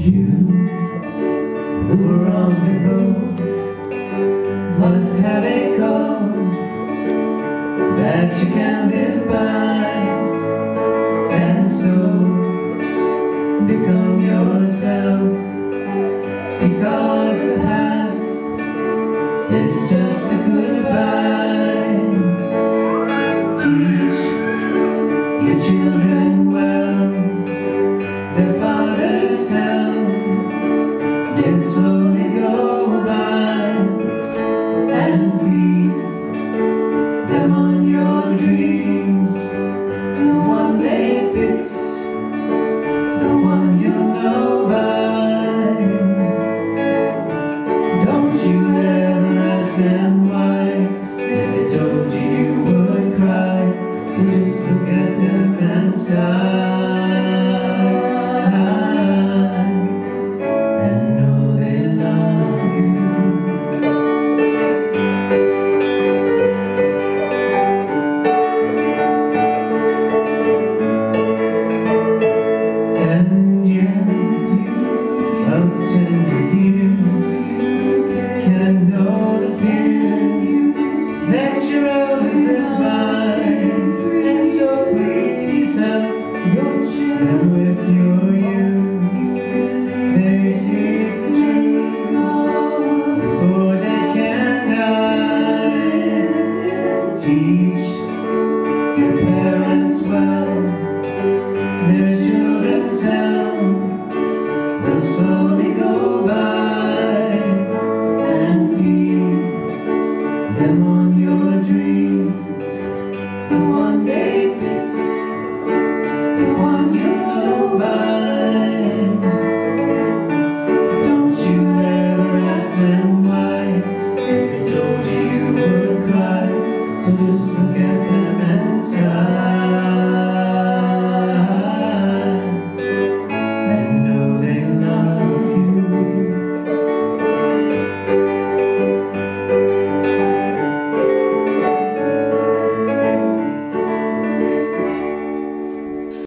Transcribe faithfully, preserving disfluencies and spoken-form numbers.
You who are on the road must have a code that you can live by, and so become yourself, because the past is just a goodbye. Teach your children well, their father's help then slowly go by, and feed them on your dreams. The one day picks the one you'll go by. Don't you ever ask them why. If they told you, you would cry. So just look at them and sigh, and know they love you. And yet you of tender years can know the fears that your elders live by, and so please help them with your youth. They seek the truth before they can die. Teach your parents well, their children's hell will slowly go by, and feed them on your dreams. The one day picks the one you go by. Don't you ever ask them why. If they told you, you would cry. So just